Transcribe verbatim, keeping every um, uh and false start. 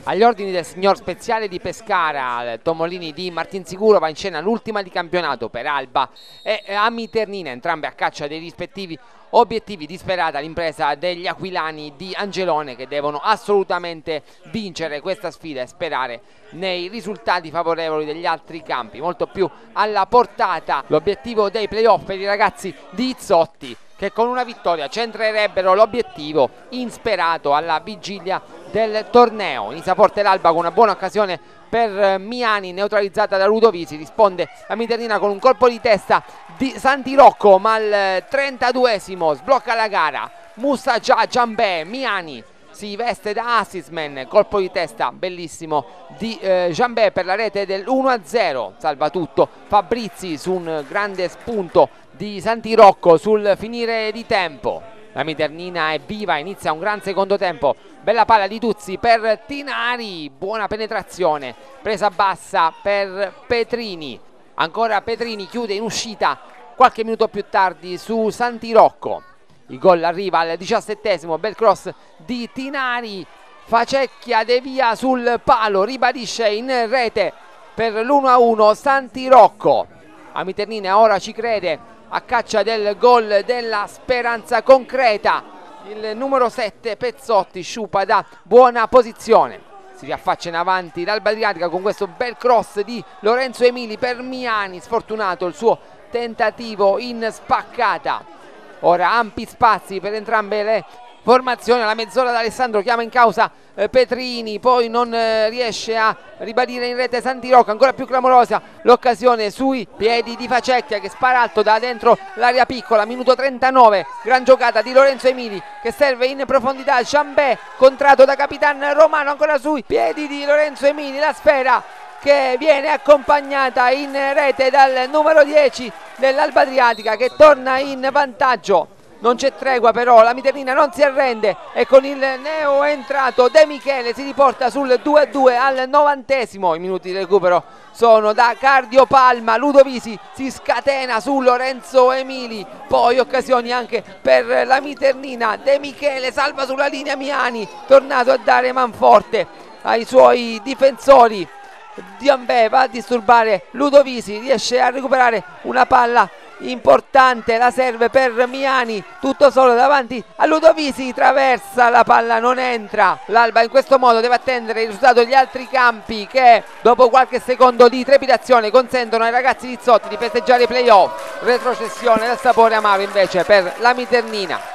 Agli ordini del signor Speziale di Pescara, Tomolini di Martinsicuro, va in scena l'ultima di campionato per Alba e Amiternina, entrambe a caccia dei rispettivi obiettivi. Disperata l'impresa degli aquilani di Angelone, che devono assolutamente vincere questa sfida e sperare nei risultati favorevoli degli altri campi. Molto più alla portata l'obiettivo dei playoff per i ragazzi di Izzotti, che con una vittoria centrerebbero l'obiettivo insperato alla vigilia del torneo. Inizia forte l'Alba con una buona occasione per Miani, neutralizzata da Ludovisi. Risponde la Miternina con un colpo di testa di Santirocco, ma al trentaduesimo sblocca la gara Musa Già Giambè. Miani si veste da assistman, colpo di testa bellissimo di eh, Giambè per la rete del uno a zero. Salva tutto Fabrizi su un grande spunto di Santirocco sul finire di tempo. La Miternina è viva, inizia un gran secondo tempo. Bella palla di Tuzzi per Tinari, buona penetrazione, presa bassa per Petrini. Ancora Petrini chiude in uscita qualche minuto più tardi su Santirocco. Il gol arriva al diciassettesimo, bel cross di Tinari, Facecchia devia sul palo, ribadisce in rete per l'uno a uno Santirocco. La Miternina ora ci crede, a caccia del gol della speranza concreta. Il numero sette Pezzotti sciupa da buona posizione, si riaffaccia in avanti l'Alba Adriatica con questo bel cross di Lorenzo Emili per Miani. Sfortunato il suo tentativo in spaccata. Ora ampi spazi per entrambe le formazioni. Alla mezz'ora da Alessandro chiama in causa eh, Petrini, poi non eh, riesce a ribadire in rete Santirocco. Ancora più clamorosa l'occasione sui piedi di Facecchia, che spara alto da dentro l'area piccola. Minuto trentanove, gran giocata di Lorenzo Emili che serve in profondità. Giambè contratto da Capitan Romano, ancora sui piedi di Lorenzo Emili, la sfera che viene accompagnata in rete dal numero dieci dell'Alba Adriatica, che torna in vantaggio. Non c'è tregua però, la Miternina non si arrende e con il neo entrato De Michele si riporta sul due a due al novantesimo. I minuti di recupero sono da Cardio Palma. Ludovisi si scatena su Lorenzo Emili, poi occasioni anche per la Miternina. De Michele salva sulla linea Miani, tornato a dare manforte ai suoi difensori. Giambè va a disturbare Ludovisi, riesce a recuperare una palla importante, la serve per Miani, tutto solo davanti a Ludovisi, traversa la palla, non entra. L'Alba in questo modo deve attendere il risultato degli altri campi, che dopo qualche secondo di trepidazione consentono ai ragazzi di Izzotti di festeggiare i playoff. Retrocessione dal sapore amaro invece per la Miternina.